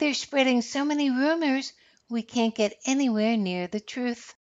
They're spreading so many rumors we can't get anywhere near the truth.